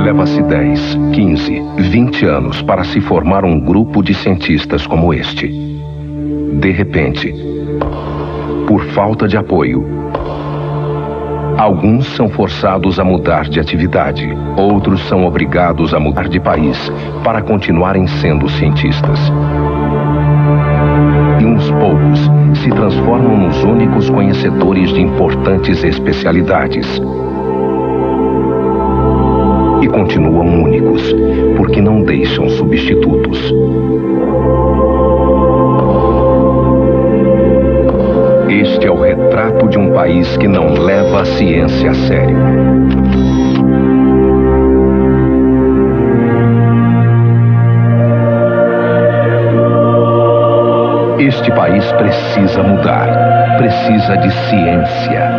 Leva-se 10, 15, 20 anos para se formar um grupo de cientistas como este. De repente, por falta de apoio, alguns são forçados a mudar de atividade, outros são obrigados a mudar de país para continuarem sendo cientistas. E uns poucos se transformam nos únicos conhecedores de importantes especialidades. E continuam únicos, porque não deixam substitutos. Este é o retrato de um país que não leva a ciência a sério. Este país precisa mudar, precisa de ciência.